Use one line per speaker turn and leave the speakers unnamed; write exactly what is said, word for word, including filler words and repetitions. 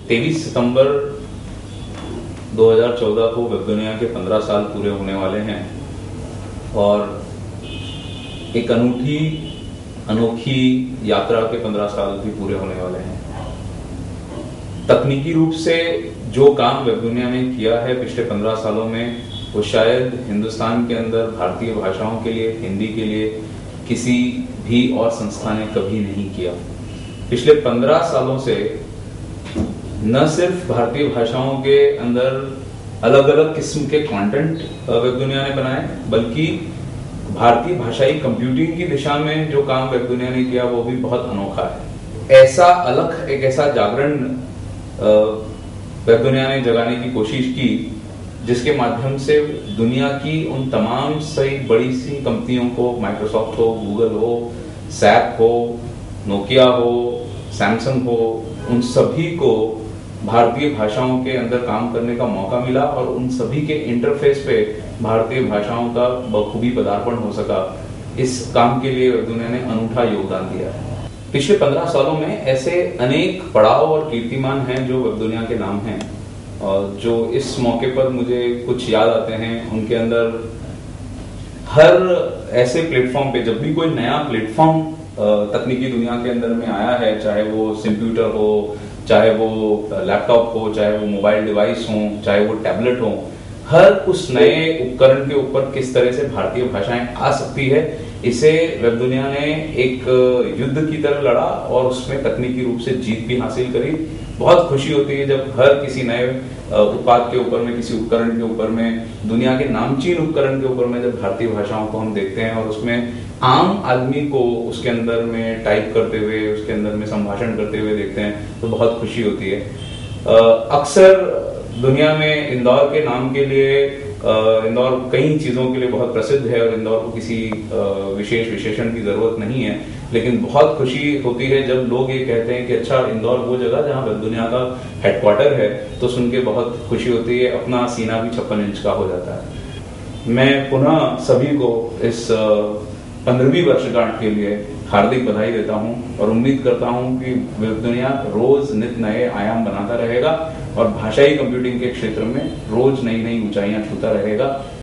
तेईस सितंबर दो हज़ार चौदह को वेब दुनिया के पंद्रह साल पूरे होने वाले हैं और एक अनूठी अनोखी यात्रा के पंद्रह साल भी पूरे होने वाले हैं। तकनीकी रूप से जो काम वेब दुनिया ने किया है पिछले पंद्रह सालों में, वो शायद हिंदुस्तान के अंदर भारतीय भाषाओं के लिए, हिंदी के लिए किसी भी और संस्था ने कभी नहीं किया। पिछले पंद्रह सालों से न सिर्फ भारतीय भाषाओं के अंदर अलग अलग किस्म के कंटेंट वेब दुनिया ने बनाए, बल्कि भारतीय भाषाई कंप्यूटिंग की दिशा में जो काम वेब दुनिया ने किया वो भी बहुत अनोखा है। ऐसा अलग एक ऐसा जागरण वेब दुनिया ने जगाने की कोशिश की जिसके माध्यम से दुनिया की उन तमाम सही बड़ी सी कंपनियों को, माइक्रोसॉफ्ट हो, गूगल हो, सैप हो, नोकिया हो, सैमसंग हो, उन सभी को भारतीय भाषाओं के अंदर काम करने का मौका मिला और उन सभी के इंटरफेस पे भारतीय भाषाओं का बखूबी पदार्पण हो सका। इस काम के लिए वेब दुनिया ने अनूठा योगदान दिया है। पिछले पंद्रह सालों में ऐसे अनेक पड़ाव और कीर्तिमान हैं जो वेब दुनिया के नाम हैं और जो इस मौके पर मुझे कुछ याद आते हैं। उनके अंदर हर ऐसे प्लेटफॉर्म पे जब भी कोई नया प्लेटफॉर्म तकनीकी दुनिया के अंदर में आया है, चाहे वो कंप्यूटर हो, चाहे वो लैपटॉप हो, चाहे वो मोबाइल डिवाइस हो, चाहे वो टैबलेट हो, हर उस नए उपकरण के ऊपर किस तरह से भारतीय भाषाएं आ सकती है, इसे वेब दुनिया ने एक युद्ध की तरह लड़ा और उसमें तकनीकी रूप से जीत भी हासिल करी। बहुत खुशी होती है जब हर किसी नए उत्पाद के ऊपर में, किसी उपकरण के ऊपर में, दुनिया के नामचीन उपकरण के ऊपर में जब भारतीय भाषाओं को हम देखते हैं और उसमें आम आदमी को उसके अंदर में टाइप करते हुए, उसके अंदर में संभाषण करते हुए देखते हैं तो बहुत खुशी होती है। अक्सर दुनिया में इंदौर के नाम के लिए, इंदौर कई चीज़ों के लिए बहुत प्रसिद्ध है और इंदौर को किसी विशेष विशेषण की ज़रूरत नहीं है, लेकिन बहुत खुशी होती है जब लोग ये कहते हैं कि अच्छा, इंदौर वो जगह जहाँ वेब दुनिया का हेडक्वार्टर है, तो सुन के बहुत खुशी होती है। अपना सीना भी छप्पन इंच का हो जाता है। मैं पुनः सभी को इस पंद्रहवीं वर्षगांठ के लिए हार्दिक बधाई देता हूं और उम्मीद करता हूं कि वेब दुनिया रोज नित नए आयाम बनाता रहेगा और भाषाई कंप्यूटिंग के क्षेत्र में रोज नई नई ऊंचाइयां छूता रहेगा।